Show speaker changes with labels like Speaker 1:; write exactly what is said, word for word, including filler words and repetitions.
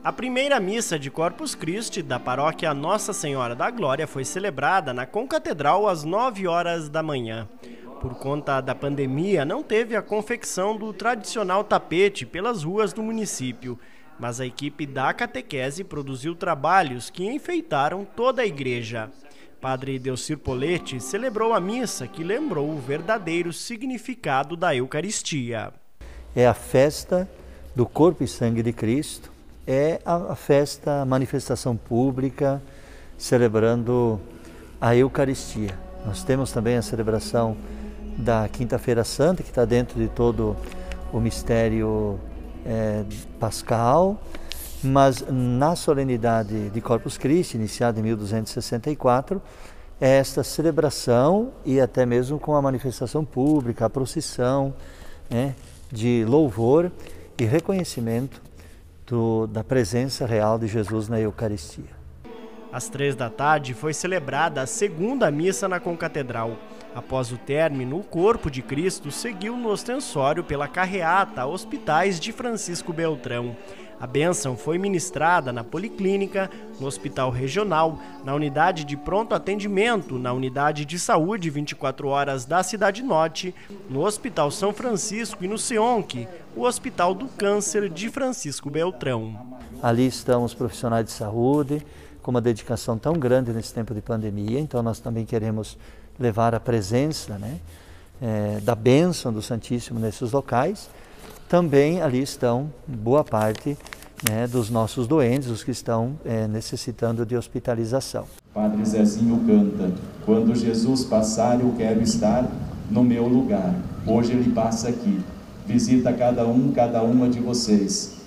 Speaker 1: A primeira missa de Corpus Christi da paróquia Nossa Senhora da Glória foi celebrada na Concatedral às nove horas da manhã. Por conta da pandemia, não teve a confecção do tradicional tapete pelas ruas do município, mas a equipe da catequese produziu trabalhos que enfeitaram toda a igreja. Padre Delcir Poletti celebrou a missa que lembrou o verdadeiro significado da Eucaristia.
Speaker 2: É a festa do corpo e sangue de Cristo, é a festa, a manifestação pública, celebrando a Eucaristia. Nós temos também a celebração da Quinta-feira Santa, que está dentro de todo o mistério é, pascal, mas na solenidade de Corpus Christi, iniciada em mil duzentos e sessenta e quatro, é esta celebração e até mesmo com a manifestação pública, a procissão, né, de louvor e reconhecimento do, da presença real de Jesus na Eucaristia.
Speaker 1: Às três da tarde foi celebrada a segunda missa na Concatedral. Após o término, o corpo de Cristo seguiu no ostensório pela carreata Hospitais de Francisco Beltrão. A bênção foi ministrada na Policlínica, no Hospital Regional, na Unidade de Pronto Atendimento, na Unidade de Saúde vinte e quatro horas da Cidade Norte, no Hospital São Francisco e no SEONC, o Hospital do Câncer de Francisco Beltrão.
Speaker 2: Ali estão os profissionais de saúde, com uma dedicação tão grande nesse tempo de pandemia, então nós também queremos levar a presença, né, é, da bênção do Santíssimo nesses locais. Também ali estão boa parte, né, dos nossos doentes, os que estão é, necessitando de hospitalização.
Speaker 3: Padre Zezinho canta: quando Jesus passar eu quero estar no meu lugar. Hoje ele passa aqui, visita cada um, cada uma de vocês.